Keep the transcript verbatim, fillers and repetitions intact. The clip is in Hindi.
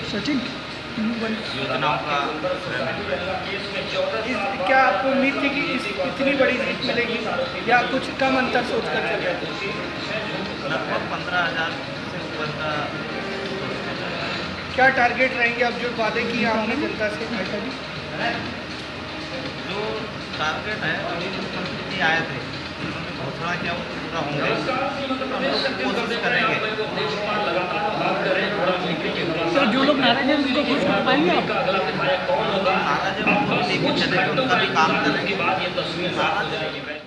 सचिन योजनाओं का क्या आपको उम्मीद थी कि इस इतनी बड़ी जीत मिलेगी या कुछ कम अंतर सोचकर चल रहे थे? लगभग पंद्रह हजार से ऊपर का। क्या टारगेट रहेंगे अब जो वादे किए आपने जनता से? जो टारगेट है अभी मुख्यमंत्री जी आए थे, उन्होंने घोषणा किया वो पूरा होंगे, हम लोग कोशिश करेंगे। सर जो लोग नाराज हैं उनको खुश कर पाएंगे आप? नाराज है उनको लेके चलेंगे, उनका भी काम करेंगे।